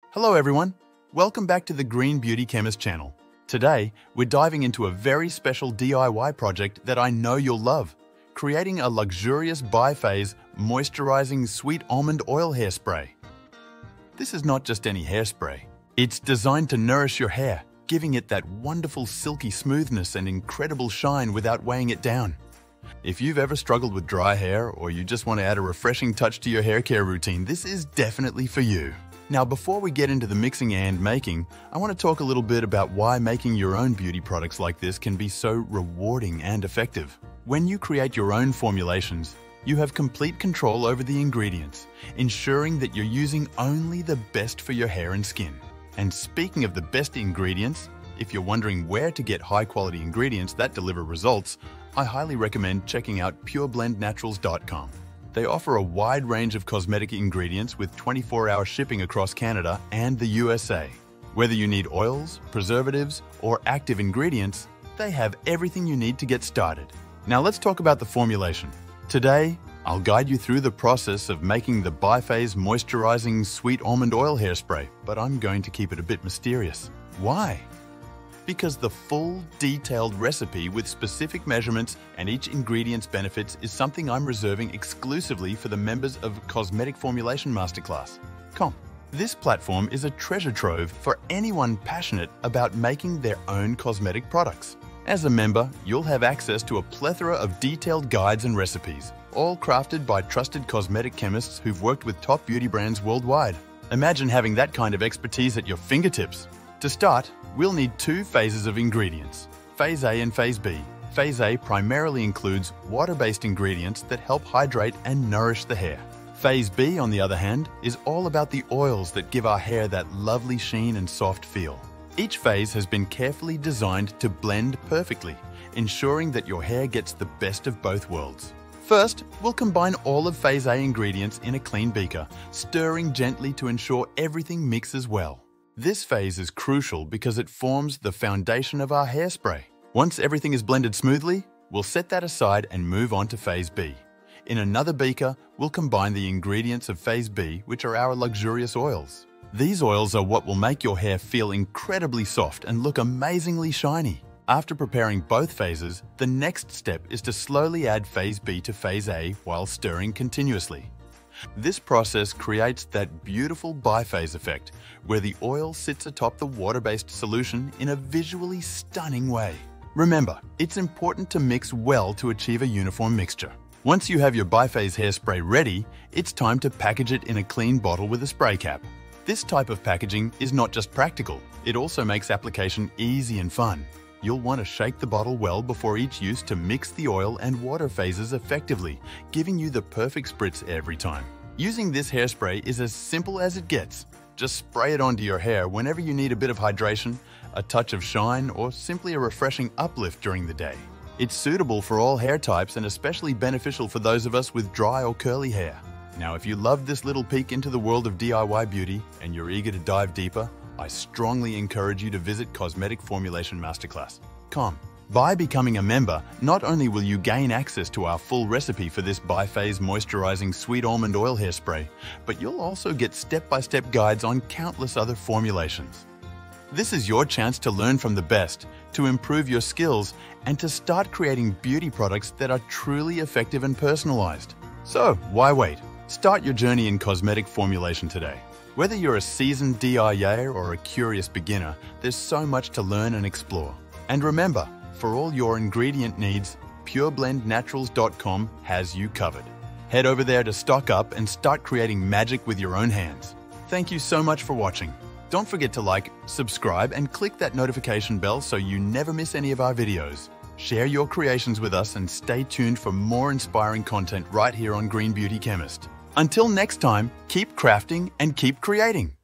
Hello everyone, welcome back to the Green Beauty Chemist channel. Today, we're diving into a very special DIY project that I know you'll love, creating a luxurious Biphase moisturizing sweet almond oil hairspray. This is not just any hairspray. It's designed to nourish your hair, giving it that wonderful silky smoothness and incredible shine without weighing it down. If you've ever struggled with dry hair or you just want to add a refreshing touch to your hair care routine, this is definitely for you. Now, before we get into the mixing and making, I want to talk a little bit about why making your own beauty products like this can be so rewarding and effective. When you create your own formulations, you have complete control over the ingredients, ensuring that you're using only the best for your hair and skin. And speaking of the best ingredients, if you're wondering where to get high-quality ingredients that deliver results, I highly recommend checking out pureblendnaturals.com. They offer a wide range of cosmetic ingredients with 24-hour shipping across Canada and the USA. Whether you need oils, preservatives, or active ingredients, they have everything you need to get started. Now let's talk about the formulation. Today, I'll guide you through the process of making the Biphase Moisturizing Sweet Almond Oil Hairspray, but I'm going to keep it a bit mysterious. Why? Because the full, detailed recipe with specific measurements and each ingredient's benefits is something I'm reserving exclusively for the members of Cosmetic Formulation Masterclass. This platform is a treasure trove for anyone passionate about making their own cosmetic products. As a member, you'll have access to a plethora of detailed guides and recipes, all crafted by trusted cosmetic chemists who've worked with top beauty brands worldwide. Imagine having that kind of expertise at your fingertips. To start, we'll need two phases of ingredients, Phase A and Phase B. Phase A primarily includes water-based ingredients that help hydrate and nourish the hair. Phase B, on the other hand, is all about the oils that give our hair that lovely sheen and soft feel. Each phase has been carefully designed to blend perfectly, ensuring that your hair gets the best of both worlds. First, we'll combine all of Phase A ingredients in a clean beaker, stirring gently to ensure everything mixes well. This phase is crucial because it forms the foundation of our hairspray. Once everything is blended smoothly, we'll set that aside and move on to Phase B. In another beaker, we'll combine the ingredients of Phase B, which are our luxurious oils. These oils are what will make your hair feel incredibly soft and look amazingly shiny. After preparing both phases, the next step is to slowly add Phase B to Phase A while stirring continuously. This process creates that beautiful biphase effect, where the oil sits atop the water-based solution in a visually stunning way. Remember, it's important to mix well to achieve a uniform mixture. Once you have your biphase hairspray ready, it's time to package it in a clean bottle with a spray cap. This type of packaging is not just practical, it also makes application easy and fun. You'll want to shake the bottle well before each use to mix the oil and water phases effectively, giving you the perfect spritz every time. Using this hairspray is as simple as it gets. Just spray it onto your hair whenever you need a bit of hydration, a touch of shine, or simply a refreshing uplift during the day. It's suitable for all hair types and especially beneficial for those of us with dry or curly hair. Now, if you loved this little peek into the world of DIY beauty and you're eager to dive deeper, I strongly encourage you to visit Cosmetic Formulation Masterclass.com. By becoming a member, not only will you gain access to our full recipe for this Biphase Moisturizing Sweet Almond Oil Hairspray, but you'll also get step-by-step guides on countless other formulations. This is your chance to learn from the best, to improve your skills, and to start creating beauty products that are truly effective and personalized. So, why wait? Start your journey in cosmetic formulation today. Whether you're a seasoned DIYer or a curious beginner, there's so much to learn and explore. And remember, for all your ingredient needs, pureblendnaturals.com has you covered. Head over there to stock up and start creating magic with your own hands. Thank you so much for watching. Don't forget to like, subscribe, and click that notification bell so you never miss any of our videos. Share your creations with us and stay tuned for more inspiring content right here on Green Beauty Chemist. Until next time, keep crafting and keep creating.